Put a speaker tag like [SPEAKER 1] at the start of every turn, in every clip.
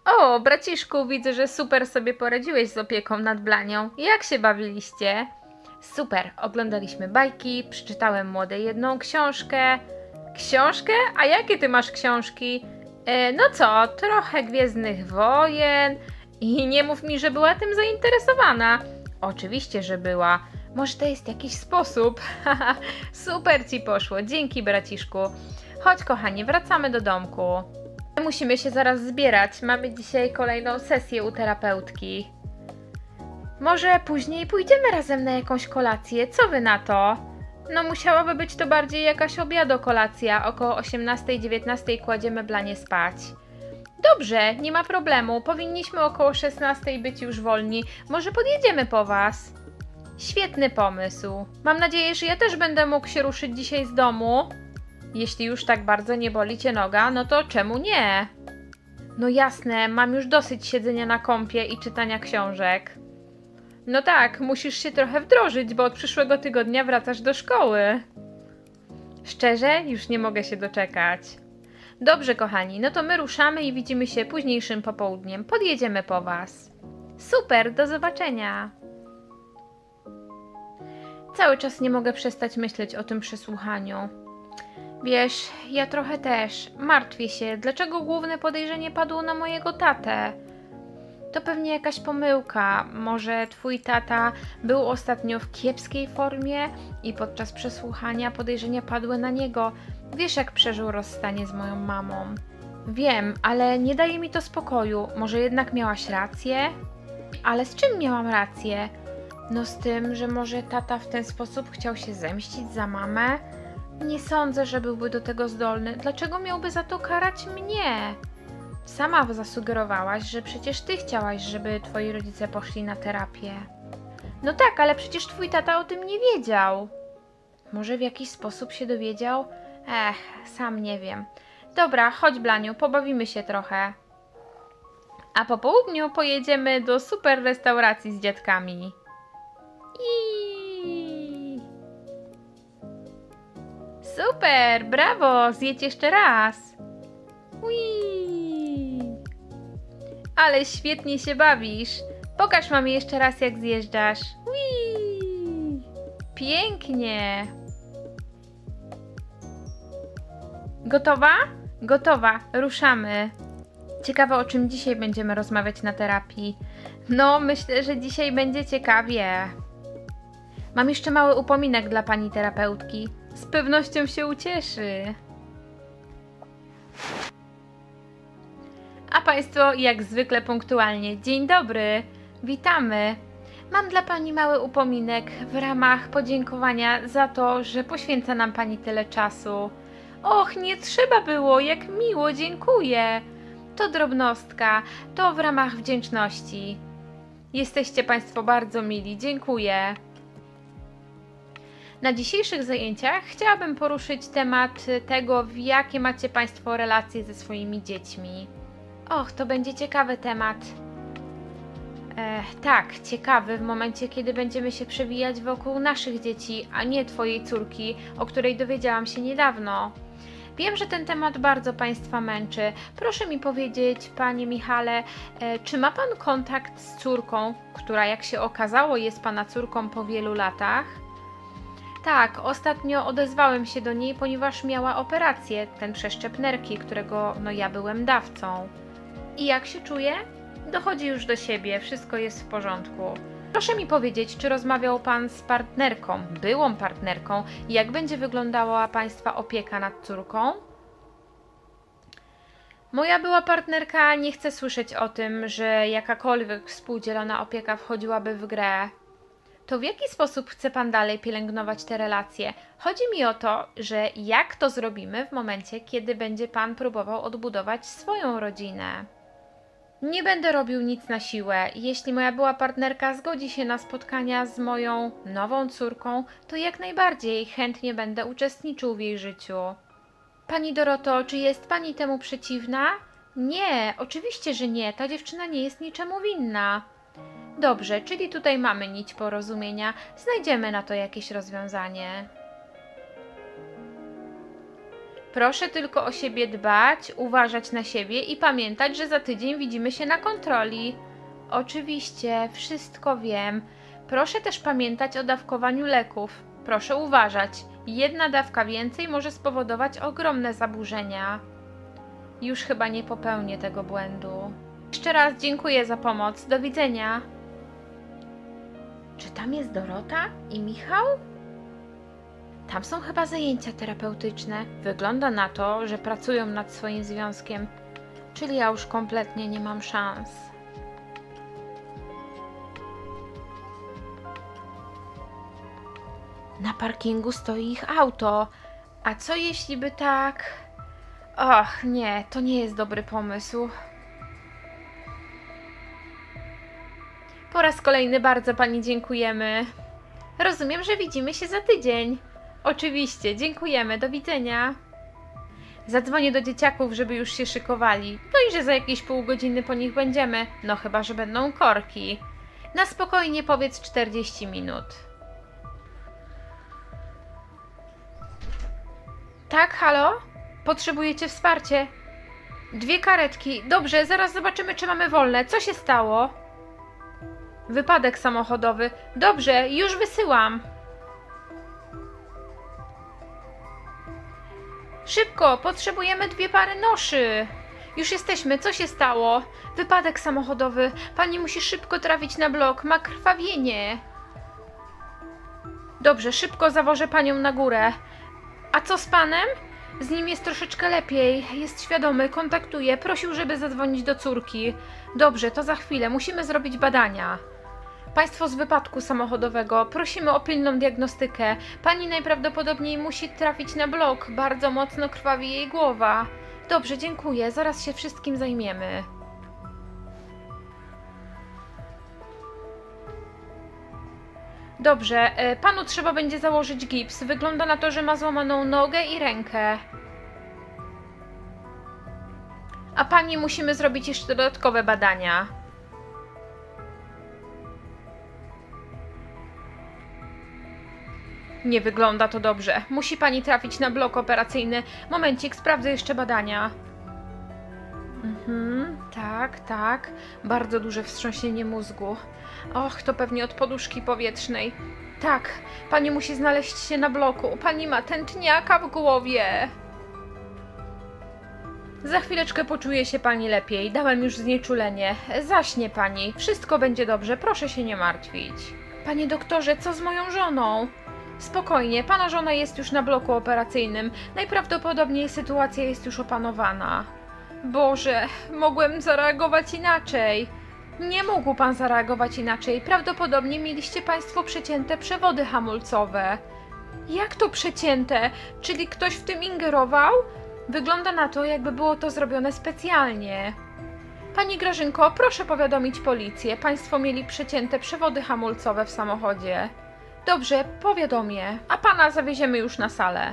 [SPEAKER 1] O, braciszku, widzę, że super sobie poradziłeś z opieką nad Blanią. Jak się bawiliście? Super, oglądaliśmy bajki, przeczytałem młodej jedną książkę. Książkę? A jakie ty masz książki? No co, trochę Gwiezdnych Wojen i nie mów mi, że była tym zainteresowana. Oczywiście, że była. Może to jest jakiś sposób. Super ci poszło, dzięki braciszku. Chodź kochani, wracamy do domku. Musimy się zaraz zbierać, mamy dzisiaj kolejną sesję u terapeutki. Może później pójdziemy razem na jakąś kolację, co wy na to? No musiałaby być to bardziej jakaś obiado-kolacja, około 18-19 kładziemy Blanię spać. Dobrze, nie ma problemu, powinniśmy około 16 być już wolni, może podjedziemy po was. Świetny pomysł. Mam nadzieję, że ja też będę mógł się ruszyć dzisiaj z domu. Jeśli już tak bardzo nie boli cię noga, no to czemu nie? No jasne, mam już dosyć siedzenia na kąpie i czytania książek. No tak, musisz się trochę wdrożyć, bo od przyszłego tygodnia wracasz do szkoły. Szczerze? Już nie mogę się doczekać. Dobrze, kochani, no to my ruszamy i widzimy się późniejszym popołudniem. Podjedziemy po was. Super, do zobaczenia. Cały czas nie mogę przestać myśleć o tym przesłuchaniu. Wiesz, ja trochę też. Martwię się, dlaczego główne podejrzenie padło na mojego tatę. To pewnie jakaś pomyłka. Może twój tata był ostatnio w kiepskiej formie i podczas przesłuchania podejrzenia padły na niego. Wiesz, jak przeżył rozstanie z moją mamą. Wiem, ale nie daje mi to spokoju. Może jednak miałaś rację? Ale z czym miałam rację? No z tym, że może tata w ten sposób chciał się zemścić za mamę? Nie sądzę, że byłby do tego zdolny. Dlaczego miałby za to karać mnie? Sama zasugerowałaś, że przecież ty chciałaś, żeby twoi rodzice poszli na terapię. No tak, ale przecież twój tata o tym nie wiedział. Może w jakiś sposób się dowiedział? Sam nie wiem. Dobra, chodź Blaniu, pobawimy się trochę. A po południu pojedziemy do super restauracji z dziadkami. Super, brawo, zjedź jeszcze raz. Ale świetnie się bawisz. Pokaż mamie jeszcze raz, jak zjeżdżasz. Pięknie. Gotowa? Gotowa, ruszamy. Ciekawe, o czym dzisiaj będziemy rozmawiać na terapii. No, myślę, że dzisiaj będzie ciekawie. Mam jeszcze mały upominek dla pani terapeutki. Z pewnością się ucieszy. A państwo jak zwykle punktualnie. Dzień dobry, witamy. Mam dla pani mały upominek w ramach podziękowania za to, że poświęca nam pani tyle czasu. Och, nie trzeba było, jak miło, dziękuję. To drobnostka, to w ramach wdzięczności. Jesteście państwo bardzo mili, dziękuję. Na dzisiejszych zajęciach chciałabym poruszyć temat tego, w jakie macie państwo relacje ze swoimi dziećmi. Och, to będzie ciekawy temat. Tak, ciekawy w momencie, kiedy będziemy się przewijać wokół naszych dzieci, a nie twojej córki, o której dowiedziałam się niedawno. Wiem, że ten temat bardzo państwa męczy. Proszę mi powiedzieć, panie Michale, czy ma pan kontakt z córką, która jak się okazało jest pana córką po wielu latach? Tak, ostatnio odezwałem się do niej, ponieważ miała operację, ten przeszczep nerki, którego ja byłem dawcą. I jak się czuje? Dochodzi już do siebie, wszystko jest w porządku. Proszę mi powiedzieć, czy rozmawiał pan z partnerką, byłą partnerką i jak będzie wyglądała państwa opieka nad córką? Moja była partnerka nie chce słyszeć o tym, że jakakolwiek współdzielona opieka wchodziłaby w grę. To w jaki sposób chce pan dalej pielęgnować te relacje? Chodzi mi o to, że jak to zrobimy w momencie, kiedy będzie pan próbował odbudować swoją rodzinę. Nie będę robił nic na siłę. Jeśli moja była partnerka zgodzi się na spotkania z moją nową córką, to jak najbardziej chętnie będę uczestniczył w jej życiu. Pani Doroto, czy jest pani temu przeciwna? Nie, oczywiście, że nie. Ta dziewczyna nie jest niczemu winna. Dobrze, czyli tutaj mamy nić porozumienia. Znajdziemy na to jakieś rozwiązanie. Proszę tylko o siebie dbać, uważać na siebie i pamiętać, że za tydzień widzimy się na kontroli. Oczywiście, wszystko wiem. Proszę też pamiętać o dawkowaniu leków. Proszę uważać. Jedna dawka więcej może spowodować ogromne zaburzenia. Już chyba nie popełnię tego błędu. Jeszcze raz dziękuję za pomoc. Do widzenia. Czy tam jest Dorota i Michał? Tam są chyba zajęcia terapeutyczne. Wygląda na to, że pracują nad swoim związkiem. Czyli ja już kompletnie nie mam szans. Na parkingu stoi ich auto. A co jeśli by tak... Och, nie, to nie jest dobry pomysł. Po raz kolejny bardzo pani dziękujemy. Rozumiem, że widzimy się za tydzień. Oczywiście, dziękujemy, do widzenia. Zadzwonię do dzieciaków, żeby już się szykowali. No i że za jakieś pół godziny po nich będziemy. No chyba, że będą korki. Na spokojnie powiedz 40 minut. Tak, halo? Potrzebujecie wsparcie? 2 karetki. Dobrze, zaraz zobaczymy, czy mamy wolne. Co się stało? Wypadek samochodowy. Dobrze, już wysyłam. Szybko, potrzebujemy 2 pary noszy. Już jesteśmy, co się stało? Wypadek samochodowy. Pani musi szybko trafić na blok, ma krwawienie. Dobrze, szybko zawożę panią na górę. A co z panem? Z nim jest troszeczkę lepiej, jest świadomy, kontaktuje, prosił, żeby zadzwonić do córki. Dobrze, to za chwilę, musimy zrobić badania. Państwo z wypadku samochodowego, prosimy o pilną diagnostykę. Pani najprawdopodobniej musi trafić na blok, bardzo mocno krwawi jej głowa. Dobrze, dziękuję, zaraz się wszystkim zajmiemy. Dobrze, panu trzeba będzie założyć gips. Wygląda na to, że ma złamaną nogę i rękę. A pani musimy zrobić jeszcze dodatkowe badania. Nie wygląda to dobrze. Musi pani trafić na blok operacyjny. Momencik, sprawdzę jeszcze badania. Tak, tak. Bardzo duże wstrząsienie mózgu. Och, to pewnie od poduszki powietrznej. Tak, pani musi znaleźć się na bloku. Pani ma tętniaka w głowie. Za chwileczkę poczuje się pani lepiej. Dałem już znieczulenie. Zaśnie pani. Wszystko będzie dobrze. Proszę się nie martwić. Panie doktorze, co z moją żoną? Spokojnie, pana żona jest już na bloku operacyjnym. Najprawdopodobniej sytuacja jest już opanowana. Boże, mogłem zareagować inaczej. Nie mógł pan zareagować inaczej. Prawdopodobnie mieliście państwo przecięte przewody hamulcowe. Jak to przecięte? Czyli ktoś w tym ingerował? Wygląda na to, jakby było to zrobione specjalnie. Pani Grażynko, proszę powiadomić policję. Państwo mieli przecięte przewody hamulcowe w samochodzie. Dobrze, powiadomię. A pana zawieziemy już na salę.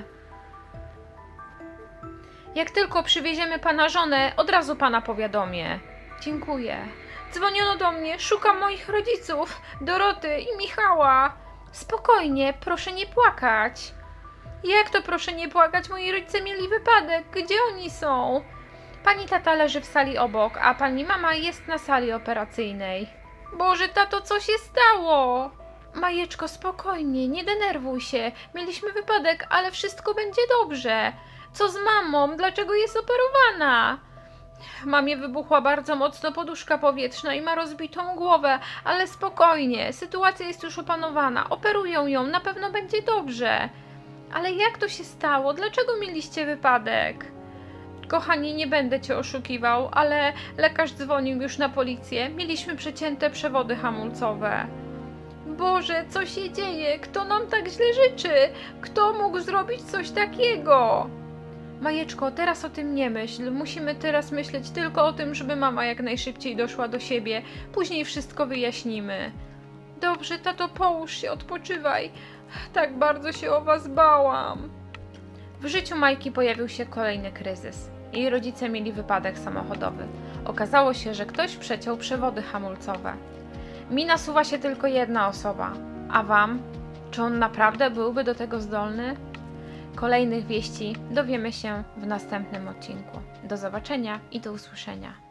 [SPEAKER 1] Jak tylko przywieziemy pana żonę, od razu pana powiadomię. Dziękuję. Dzwoniono do mnie, szukam moich rodziców, Doroty i Michała. Spokojnie, proszę nie płakać. Jak to proszę nie płakać? Moi rodzice mieli wypadek. Gdzie oni są? Pani tata leży w sali obok, a pani mama jest na sali operacyjnej. Boże, tato, co się stało? Majeczko, spokojnie, nie denerwuj się. Mieliśmy wypadek, ale wszystko będzie dobrze. Co z mamą? Dlaczego jest operowana? Mamie wybuchła bardzo mocno poduszka powietrzna i ma rozbitą głowę, ale spokojnie, sytuacja jest już opanowana. Operują ją, na pewno będzie dobrze. Ale jak to się stało? Dlaczego mieliście wypadek? Kochani, nie będę cię oszukiwał, ale lekarz dzwonił już na policję. Mieliśmy przecięte przewody hamulcowe. Boże, co się dzieje? Kto nam tak źle życzy? Kto mógł zrobić coś takiego? Majeczko, teraz o tym nie myśl. Musimy teraz myśleć tylko o tym, żeby mama jak najszybciej doszła do siebie. Później wszystko wyjaśnimy. Dobrze, tato, połóż się, odpoczywaj. Tak bardzo się o was bałam. W życiu Majki pojawił się kolejny kryzys. Jej rodzice mieli wypadek samochodowy. Okazało się, że ktoś przeciął przewody hamulcowe. Mi nasuwa się tylko jedna osoba. A wam? Czy on naprawdę byłby do tego zdolny? kolejnych wieści dowiemy się w następnym odcinku. Do zobaczenia i do usłyszenia.